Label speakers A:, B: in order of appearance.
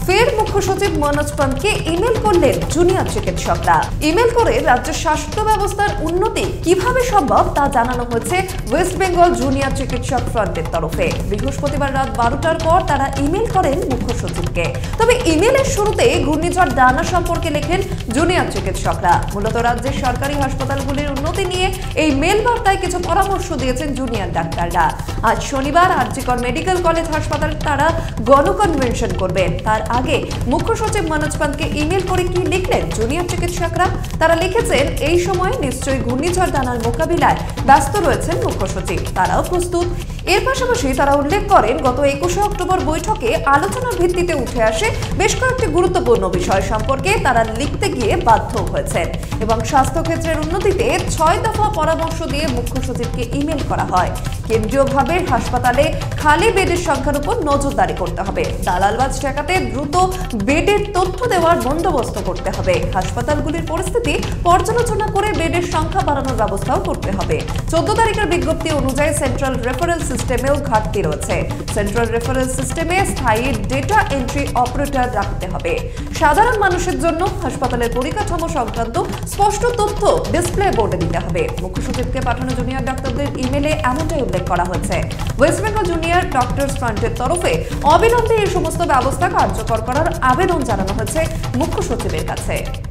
A: ফের মুখ্য সচিব মনোজ পান্তকে ইমেল করলেন জুনিয়র চিকিৎসকরা। ইমেল করে রাজ্যের স্বাস্থ্য ব্যবস্থার উন্নতি কিভাবে সম্ভব তা জানানো হয়েছে ওয়েস্ট বেঙ্গল জুনিয়র চিকিৎসক ফ্রন্টের তরফে। বৃহস্পতিবার রাত 12টার পর তারা ইমেল করেন মুখ্য সচিবকে। তবে ইমেলের শুরুতে ঘূর্ণিঝড় ডানা সম্পর্কে লেখেন জুনিয়র চিকিৎসকরা। মূলত রাজ্যের সরকারি হাসপাতালগুলির উন্নতি নিয়ে এই মেল বার্তায় কিছু পরামর্শ দিয়েছেন জুনিয়র ডাক্তাররা। আজ শনিবার আরজিকর মেডিকেল কলেজ হাসপাতাল তারা গণকনভেনশন করবেন। তার আগে মুখ্য সচিব মনোজ পান্তকে ইমেল করে কি লিখলেন জুনিয়র চিকিৎসকরা? তারা লিখেছেন, এই সময় নিশ্চয়ই ঘূর্ণিঝড় ডানার মোকাবিলায় ব্যস্ত রয়েছেন মুখ্য সচিব, তারাও প্রস্তুত। এর পাশাপাশি তারা উল্লেখ করেন, গত 21শে অক্টোবর বৈঠকে আলোচনার ভিত্তিতে উঠে আসে বেশ কয়েকটি গুরুত্বপূর্ণ বিষয় সম্পর্কে তারা লিখতে গিয়ে বাধ্য হয়েছেন এবং স্বাস্থ্যক্ষেত্রের উন্নতিতে 6 দফা পরামর্শ দিয়ে মুখ্য সচিবকে ইমেল করা হয়। কেন্দ্রীয়ভাবে হাসপাতালে খালি বেডের সংখ্যার উপর নজরদারি করতে হবে, দালালবাজ ঠেকাতে দ্রুত বেডের তথ্য দেওয়ার বন্দোবস্ত করতে হবে, হাসপাতালগুলির পরিস্থিতি পর্যালোচনা করে বেডের সংখ্যা বাড়ানোর ব্যবস্থাও করতে হবে। 14 তারিখের বিজ্ঞপ্তি অনুযায়ী সেন্ট্রাল রেফারেল সিস্টেমেও ঘাটতি রয়েছে। সেন্ট্রাল রেফারেল সিস্টেমে স্থায়ী ডেটা এন্ট্রি অপারেটর রাখতে হবে। সাধারণ মানুষের জন্য হাসপাতালের পরিকাঠামো সংক্রান্ত স্পষ্ট তথ্য ডিসপ্লে বোর্ডে দিতে হবে। মুখ্য সচিবকে পাঠানো জুনিয়র ডাক্তারদের ইমেলে এমনটাই উল্লেখ করা হয়েছে। ওয়েস্ট বেঙ্গল জুনিয়র ডক্টরস ফ্রন্টের তরফে অবিলম্বে এই সমস্ত ব্যবস্থা কার্যকর করার আবেদন জানানো হয়েছে মুখ্য সচিবের কাছে।